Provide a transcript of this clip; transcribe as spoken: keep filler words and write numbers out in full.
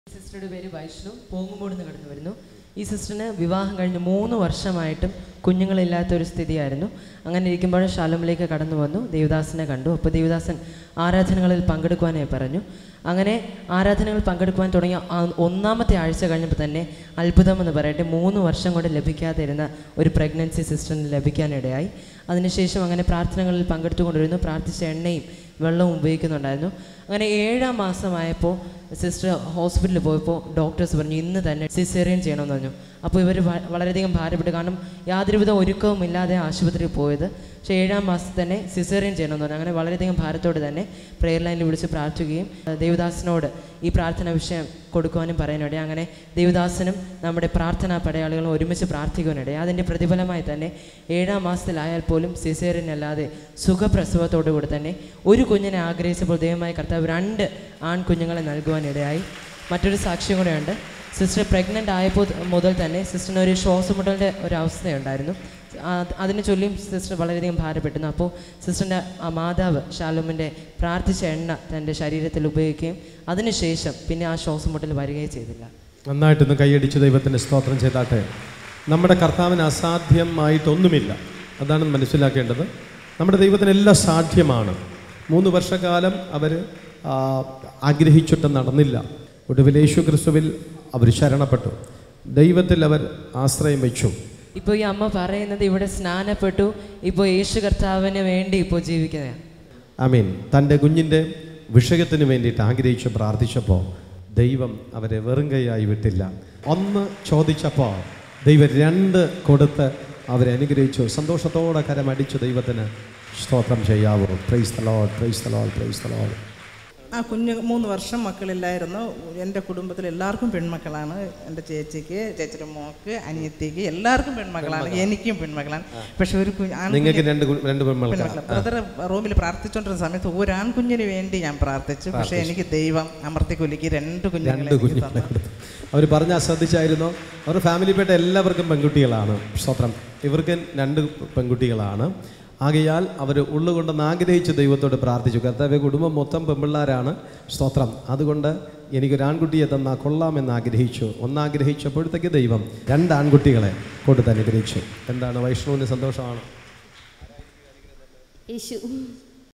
സിസ്റ്ററുടെ പേര് വൈഷ്ണു, പോങ്ങുമൂട് നിന്ന് കടന്നു വരുന്നു. ഈ സിസ്റ്ററിന് വിവാഹം കഴിഞ്ഞ് മൂന്ന് വർഷമായിട്ടും കുഞ്ഞുങ്ങളില്ലാത്തൊരു സ്ഥിതിയായിരുന്നു. അങ്ങനെ ഇരിക്കുമ്പോൾ ശാലോമിലേക്ക് കടന്നു വന്നു, ദേവദാസനെ കണ്ടു. അപ്പോൾ ദേവദാസൻ ആരാധനകളിൽ പങ്കെടുക്കുവാനായി പറഞ്ഞു. അങ്ങനെ ആരാധനകളിൽ പങ്കെടുക്കുവാൻ തുടങ്ങിയ ഒന്നാമത്തെ ആഴ്ച കഴിഞ്ഞപ്പോൾ തന്നെ അത്ഭുതമെന്ന് പറയട്ടെ, മൂന്ന് വർഷം കൊണ്ട് ലഭിക്കാതിരുന്ന ഒരു പ്രഗ്നൻസി സിസ്റ്ററിന് ലഭിക്കാനിടയായി. അതിനുശേഷം അങ്ങനെ പ്രാർത്ഥനകളിൽ പങ്കെടുത്തുകൊണ്ടിരുന്നു. പ്രാർത്ഥിച്ച എണ്ണയും വെള്ളവും ഉപയോഗിക്കുന്നുണ്ടായിരുന്നു. അങ്ങനെ ഏഴാം മാസമായപ്പോൾ സിസ്റ്റർ ഹോസ്പിറ്റലിൽ പോയപ്പോൾ ഡോക്ടേഴ്സ് പറഞ്ഞു ഇന്ന് തന്നെ സിസേറിയൻ ചെയ്യണമെന്ന് പറഞ്ഞു. അപ്പോൾ ഇവർ വളരെയധികം ഭാരപ്പെട്ടു. കാരണം യാതൊരുവിധ ഒരുക്കവും ഇല്ലാതെ ആശുപത്രിയിൽ പോയത്. പക്ഷേ ഏഴാം മാസത്തിൽ തന്നെ സിസേറിയൻ ചെയ്യണമെന്ന് പറഞ്ഞു. അങ്ങനെ വളരെയധികം ഭാരത്തോട് തന്നെ പ്രെയർ ലൈനിൽ വിളിച്ച് പ്രാർത്ഥിക്കുകയും ദേവദാസനോട് ഈ പ്രാർത്ഥന വിഷയം കൊടുക്കുവാനും പറയാനിടയായി. അങ്ങനെ ദേവദാസനും നമ്മുടെ പ്രാർത്ഥനാ പടയാളികളും ഒരുമിച്ച് പ്രാർത്ഥിക്കുവാനിടയായി. അതിൻ്റെ പ്രതിഫലമായി തന്നെ ഏഴാം മാസത്തിലായാൽ പോലും സിസേറിയൻ അല്ലാതെ സുഖപ്രസവത്തോടു കൂടി തന്നെ ഒരു കുഞ്ഞിനെ ആഗ്രഹിച്ചപ്പോൾ ദൈവമായ കർത്താവ് രണ്ട് ആൺകുഞ്ഞുങ്ങളെ നൽകുവാനിടയായി. മറ്റൊരു സാക്ഷ്യം കൂടെയുണ്ട്. സിസ്റ്റർ പ്രഗ്നൻ്റ് ആയപ്പോൾ മുതൽ തന്നെ സിസ്റ്ററിന് ഒരു ശ്വാസമുട്ടലിൻ്റെ ഒരു അവസ്ഥയുണ്ടായിരുന്നു. അതിനെ ചൊല്ലിയും സിസ്റ്റർ വളരെയധികം ഭാരപ്പെട്ടിരുന്നു. അപ്പോൾ സിസ്റ്ററിൻ്റെ ആ മാതാവ് ശാലോമിൻ്റെ പ്രാർത്ഥിച്ച എണ്ണ തൻ്റെ ശരീരത്തിൽ ഉപയോഗിക്കുകയും അതിനുശേഷം പിന്നെ ആ ശ്വാസമുട്ടൽ വരികയും ചെയ്തില്ല. നന്നായിട്ടൊന്ന് കൈയടിച്ച് ദൈവത്തിന് സ്തോത്രം ചെയ്താട്ടെ. നമ്മുടെ കർത്താവിന് അസാധ്യമായിട്ടൊന്നുമില്ല, അതാണ് മനസ്സിലാക്കേണ്ടത്. നമ്മുടെ ദൈവത്തിന് എല്ലാം സാധ്യമാണ്. മൂന്ന് വർഷക്കാലം അവർ ആഗ്രഹിച്ചിട്ട് നടന്നില്ല. ഒടുവിൽ യേശു ക്രിസ്തുവിൽ അവർ ശരണപ്പെട്ടു, ദൈവത്തിൽ അവർ ആശ്രയം വെച്ചു. ഇപ്പോൾ ഈ അമ്മ പറയുന്നത് ഇവിടെ സ്നാനപ്പെട്ടു, ഇപ്പോൾ യേശു കർത്താവിന് വേണ്ടി ഇപ്പോൾ ജീവിക്കുക. ആമീൻ. തൻ്റെ കുഞ്ഞിൻ്റെ വിഷയത്തിന് വേണ്ടിയിട്ട് ആഗ്രഹിച്ച് പ്രാർത്ഥിച്ചപ്പോൾ ദൈവം അവരെ വെറും കൈയായി വിട്ടില്ല. ഒന്ന് ചോദിച്ചപ്പോൾ ദൈവം രണ്ട് കൊടുത്ത് അവരെ അനുഗ്രഹിച്ചു. സന്തോഷത്തോടെ കരമടിച്ചു ദൈവത്തിന് സ്തോത്രം ചെയ്യാവൂ. Praise the Lord, praise the Lord, praise the Lord. ആ കുഞ്ഞ് മൂന്ന് വർഷം മക്കളില്ലായിരുന്നു. എൻ്റെ കുടുംബത്തിൽ എല്ലാവർക്കും പെൺമക്കളാണ്. എൻ്റെ ചേച്ചിക്ക്, ചേച്ചിയുടെ മോക്ക്, അനിയത്തിക്ക് എല്ലാവർക്കും പെൺമക്കളാണ്. എനിക്കും പെൺമക്കളാണ്. പക്ഷെ ഒരു ബ്രദർ റൂമിൽ പ്രാർത്ഥിച്ചുകൊണ്ടിരുന്ന സമയത്ത് ഒരു ആൺകുഞ്ഞിന് വേണ്ടി ഞാൻ പ്രാർത്ഥിച്ചു. പക്ഷെ എനിക്ക് ദൈവം അമർത്തിക്കൊല്ലിക്ക് രണ്ട് കുഞ്ഞുങ്ങളെ അവർ പറഞ്ഞാൽ ശ്രദ്ധിച്ചായിരുന്നു. അവരുടെ ഫാമിലിയിൽപ്പെട്ട എല്ലാവർക്കും പെൺകുട്ടികളാണ്. സ്തോത്രം. ഇവർക്ക് രണ്ട് പെൺകുട്ടികളാണ്. ആകയാൽ അവർ ഉള്ളുകൊണ്ടെന്ന് ആഗ്രഹിച്ച് ദൈവത്തോട് പ്രാർത്ഥിച്ചു. കർത്താവേ, കുടുംബം മൊത്തം പെൺപിള്ളാരാണ്. സ്തോത്രം. അതുകൊണ്ട് എനിക്കൊരു ആൺകുട്ടിയെ തന്നാൽ കൊള്ളാമെന്ന് ആഗ്രഹിച്ചു. ഒന്നാഗ്രഹിച്ചപ്പോഴത്തേക്ക് ദൈവം രണ്ട് ആൺകുട്ടികളെ കൊടുത്ത് അനുഗ്രഹിച്ചു. എന്താണ് വൈഷ്ണുവിന് സന്തോഷമാണ്? യേശു